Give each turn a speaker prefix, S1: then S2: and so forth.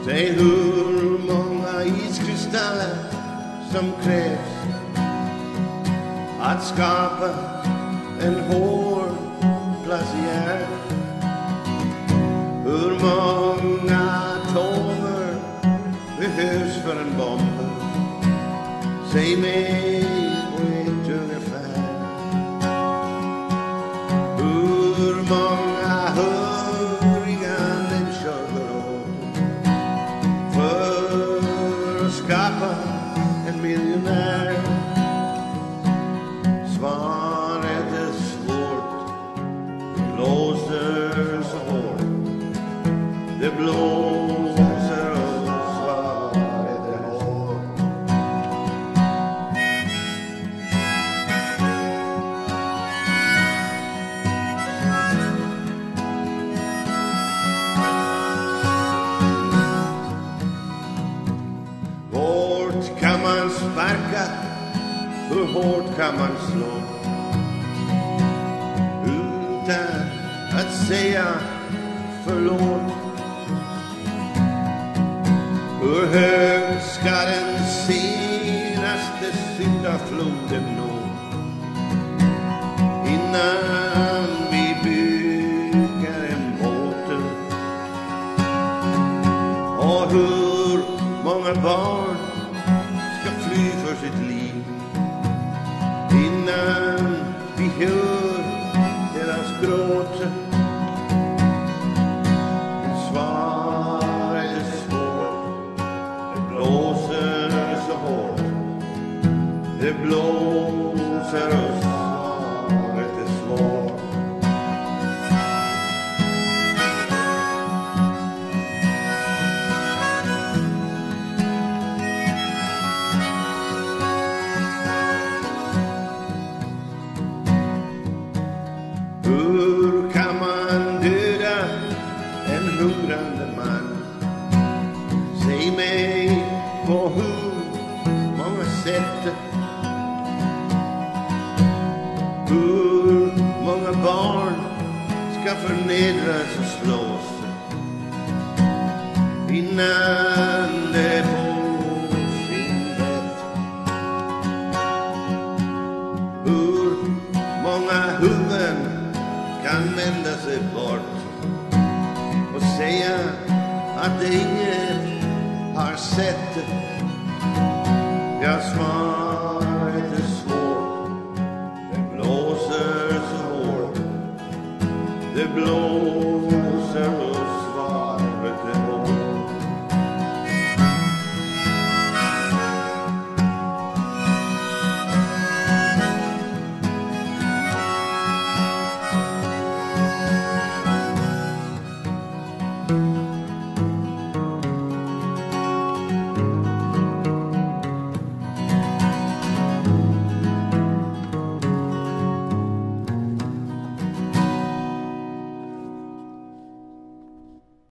S1: Säg hur många iskristaller som krävs att skapa en hård glaciär. Hur många atomer behövs för en bomb? Säg mig på ett ungefär. Hur många hungriga människor går åt för att skapa en miljonär? Svaret är svårt, det blåser så hårt. Det blåser och svaret är hårt. Hårt kan man sparka, hur hårt kan man slå utan att säga förlåt? Hur hög ska den senaste syndafloden nå innan vi bygger en båt? Och hur många barn ska fly för sitt liv innan vi hör deras gråt? Svaret är svårt, det blåser så hårt. Det blåser och svaret är svårt. Hur kan man döda en hungrande man? Säg mig på hur många sätt. Hur många barn ska förnedras och slås innan det får sin rätt? Hur många huvuden kan vända sig bort och säga att det inget har sett? Ja, svaret är svårt, det blåser så hårt. Det blåser